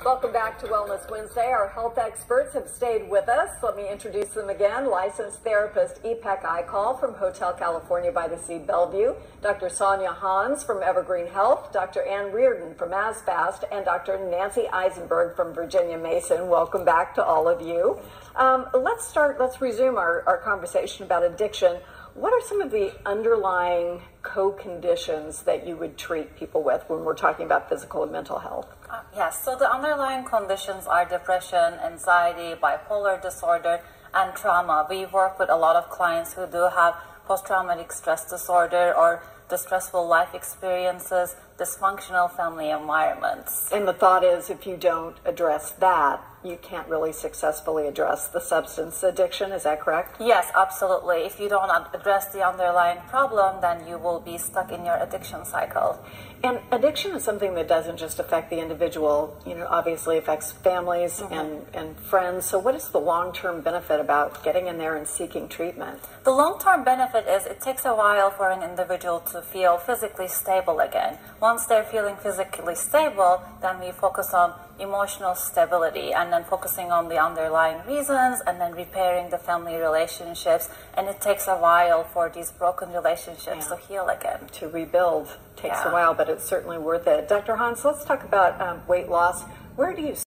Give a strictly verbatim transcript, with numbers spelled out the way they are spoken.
Welcome back to Wellness Wednesday. Our health experts have stayed with us. Let me introduce them again. Licensed therapist Ipek Aikal from Hotel California by the Sea, Bellevue, Doctor Sonia Hans from Evergreen Health, Doctor Ann Reardon from ASFAST, and Doctor Nancy Eisenberg from Virginia Mason. Welcome back to all of you. Um, let's start, let's resume our, our conversation about addiction. What are some of the underlying co-conditions that you would treat people with when we're talking about physical and mental health? Uh, yes, so the underlying conditions are depression, anxiety, bipolar disorder, and trauma. We work with a lot of clients who do have post-traumatic stress disorder or distressful life experiences, dysfunctional family environments. And the thought is, if you don't address that, you can't really successfully address the substance addiction. Is that correct? Yes, absolutely. If you don't address the underlying problem, then you will be stuck in your addiction cycle. And addiction is something that doesn't just affect the individual, you know, obviously affects families mm-hmm. and, and friends. So what is the long-term benefit about getting in there and seeking treatment? The long-term benefit is it takes a while for an individual to feel physically stable again. Once they're feeling physically stable, then we focus on emotional stability and then focusing on the underlying reasons and then repairing the family relationships. And it takes a while for these broken relationships yeah. to heal again. To rebuild takes yeah. a while, but it's certainly worth it. Doctor Hans, let's talk about um, weight loss. Where do you